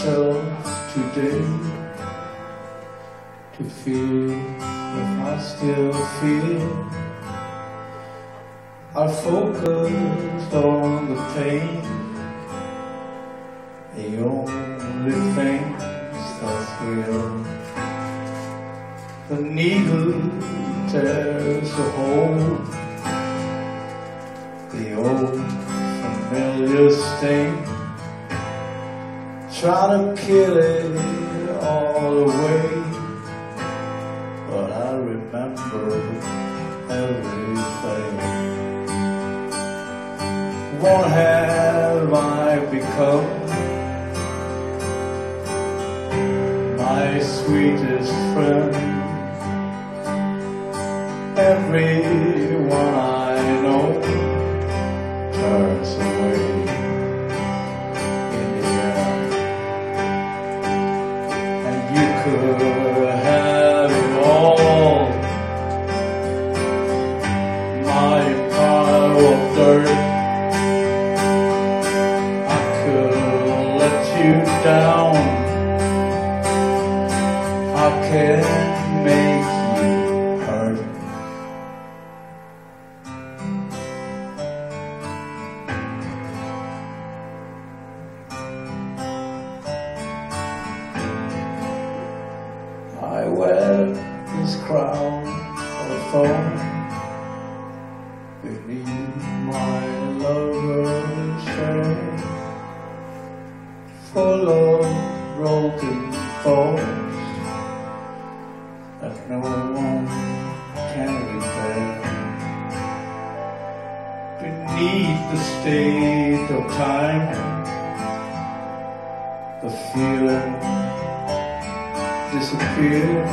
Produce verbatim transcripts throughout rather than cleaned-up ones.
myself today to feel if I still feel. I focused on the pain, the only things that thrill. The needle tears a hole, the old familiar sting. Try to kill it all away, but I remember everything. What have I become? My sweetest friend. Everyone I know turns away in the end. And you could have it all, my pile of dirt. I could let you down, I can make you hurt. I wear this crown of thorns beneath my lover's shade, full of broken thoughts that no one can repair. Beneath the state of time, the feeling disappear.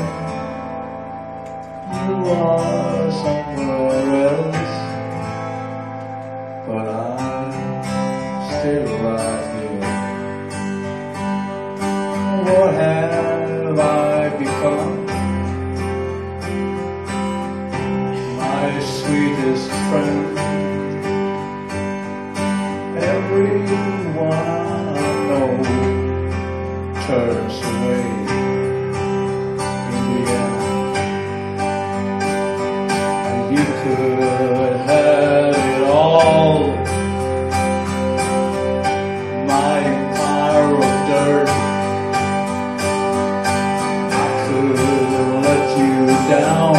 You are somewhere else, but I'm still right here. What have I become? My sweetest friend. Everyone I know turns away. You could have it all, my empire of dirt. I could let you down,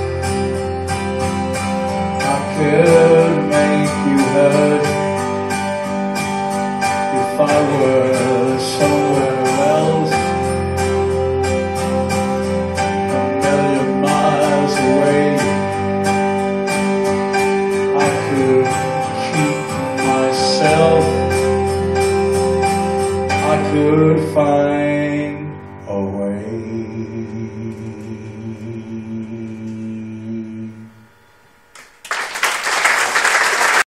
I could make you hurt. If I were somewhere else, a million miles away, I could find